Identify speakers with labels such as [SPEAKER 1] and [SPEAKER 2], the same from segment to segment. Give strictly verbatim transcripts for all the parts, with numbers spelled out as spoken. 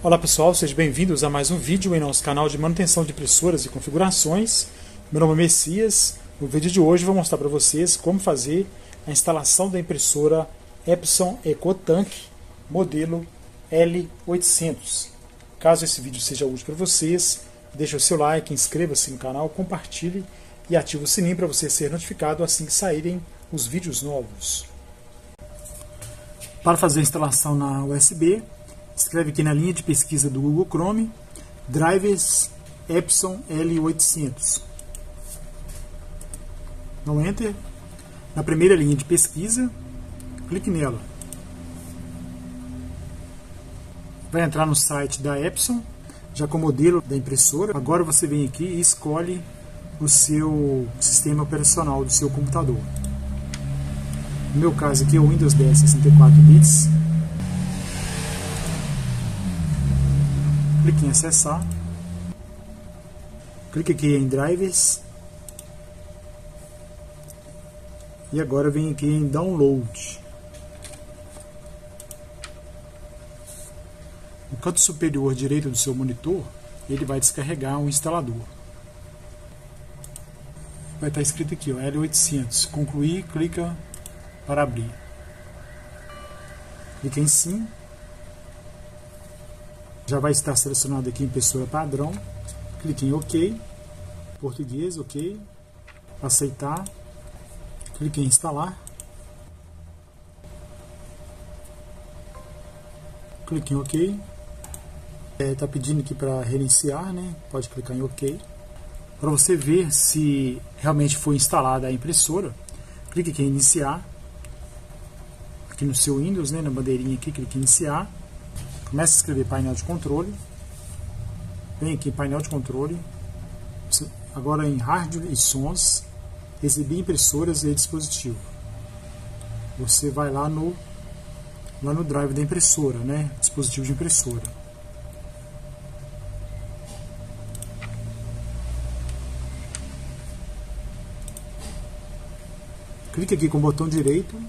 [SPEAKER 1] Olá pessoal, sejam bem-vindos a mais um vídeo em nosso canal de manutenção de impressoras e configurações. Meu nome é Messias. No vídeo de hoje vou mostrar para vocês como fazer a instalação da impressora Epson EcoTank modelo L oitocentos. Caso esse vídeo seja útil para vocês, deixe o seu like, inscreva-se no canal, compartilhe e ative o sininho para você ser notificado assim que saírem os vídeos novos. Para fazer a instalação na U S B, escreve aqui na linha de pesquisa do Google Chrome, Drivers Epson L oitocentos. No Enter. Na primeira linha de pesquisa, clique nela. Vai entrar no site da Epson, já com o modelo da impressora. Agora você vem aqui e escolhe o seu sistema operacional do seu computador. No meu caso aqui é o Windows dez sessenta e quatro bits. Clique em acessar, clique aqui em drivers e agora vem aqui em download. No canto superior direito do seu monitor, ele vai descarregar um instalador. Vai estar escrito aqui, ó, L oitocentos. Concluir, clica para abrir. Clique em sim. Já vai estar selecionado aqui impressora padrão. Clique em OK. Português, OK. Aceitar. Clique em instalar. Clique em OK. Está é, pedindo aqui para reiniciar, né? Pode clicar em OK. Para você ver se realmente foi instalada a impressora, clique aqui em iniciar. Aqui no seu Windows, né? Na bandeirinha aqui, clique em iniciar. Comece a escrever painel de controle. Vem aqui em painel de controle. Agora em hardware e sons, exibir impressoras e dispositivo. Você vai lá no lá no drive da impressora, né? Dispositivo de impressora. Clique aqui com o botão direito,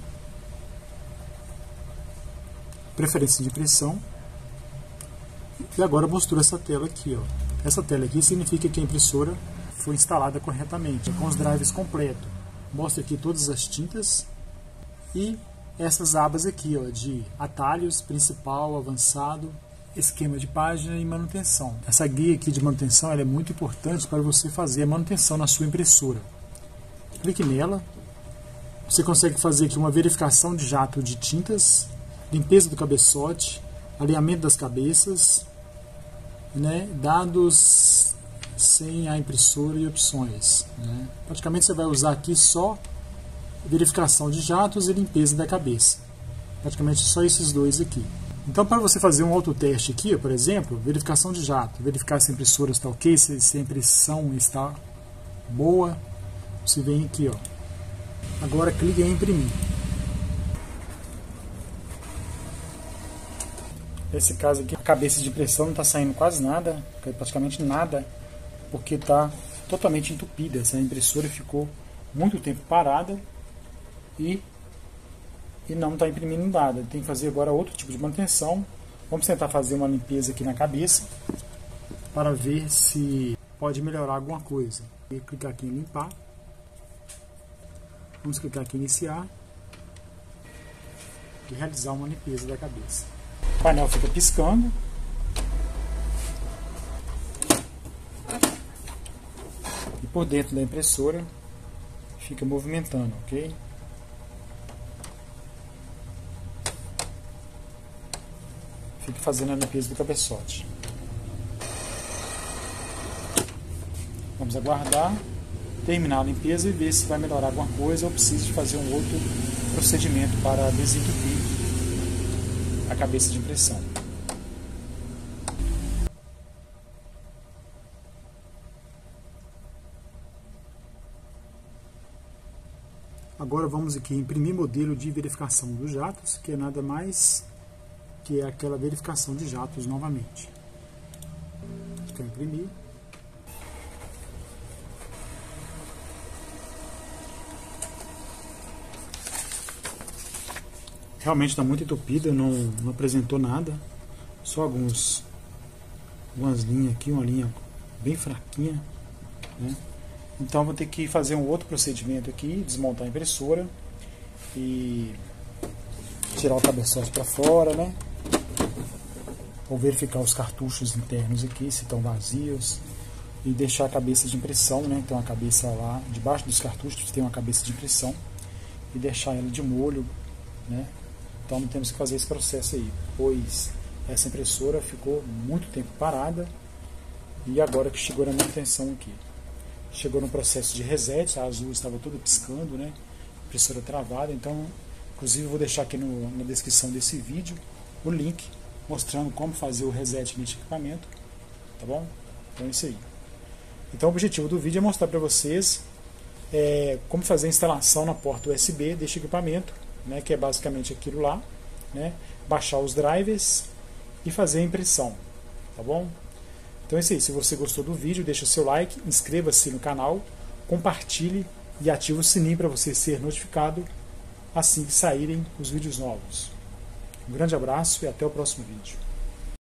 [SPEAKER 1] preferência de impressão. E agora mostrou essa tela aqui, ó. Essa tela aqui significa que a impressora foi instalada corretamente, com os drivers completos. Mostra aqui todas as tintas e essas abas aqui, ó, de atalhos, principal, avançado, esquema de página e manutenção. Essa guia aqui de manutenção ela é muito importante para você fazer a manutenção na sua impressora. Clique nela. Você consegue fazer aqui uma verificação de jato de tintas, limpeza do cabeçote, alinhamento das cabeças, né, dados sem a impressora e opções, né. Praticamente você vai usar aqui só verificação de jatos e limpeza da cabeça. Praticamente só esses dois aqui. Então, para você fazer um autoteste aqui, por exemplo, verificação de jato, verificar se a impressora está ok, se a impressão está boa, você vem aqui, ó. Agora clique em imprimir. Nesse caso aqui, a cabeça de impressão não está saindo quase nada, praticamente nada, porque está totalmente entupida. Essa impressora ficou muito tempo parada e, e não está imprimindo nada. Tem que fazer agora outro tipo de manutenção. Vamos tentar fazer uma limpeza aqui na cabeça para ver se pode melhorar alguma coisa. Vou clicar aqui em limpar. Vamos clicar aqui em iniciar e realizar uma limpeza da cabeça. O painel fica piscando. E por dentro da impressora fica movimentando, ok? Fica fazendo a limpeza do cabeçote. Vamos aguardar terminar a limpeza e ver se vai melhorar alguma coisa ou precisa de fazer um outro procedimento para desentupir a cabeça de impressão. Agora vamos aqui imprimir modelo de verificação dos jatos, que é nada mais que é aquela verificação de jatos novamente. Clicar em imprimir. Realmente está muito entupida, não, não apresentou nada, só alguns algumas linhas aqui, uma linha bem fraquinha, né? Então vou ter que fazer um outro procedimento aqui, desmontar a impressora e tirar o cabeçote para fora, né? Vou verificar os cartuchos internos aqui, se estão vazios, e deixar a cabeça de impressão, né? Tem uma cabeça lá, debaixo dos cartuchos tem uma cabeça de impressão, e deixar ela de molho, né? Então temos que fazer esse processo aí, pois essa impressora ficou muito tempo parada, e agora que chegou na manutenção aqui. Chegou no processo de reset, a azul estava toda piscando, né? Impressora travada, então inclusive eu vou deixar aqui no, na descrição desse vídeo o link mostrando como fazer o reset neste equipamento, tá bom? Então é isso aí. Então o objetivo do vídeo é mostrar para vocês é, como fazer a instalação na porta U S B deste equipamento, né? Que é basicamente aquilo lá, né? Baixar os drivers e fazer a impressão, tá bom? Então é isso aí, se você gostou do vídeo, deixa o seu like, inscreva-se no canal, compartilhe e ative o sininho para você ser notificado assim que saírem os vídeos novos. Um grande abraço e até o próximo vídeo.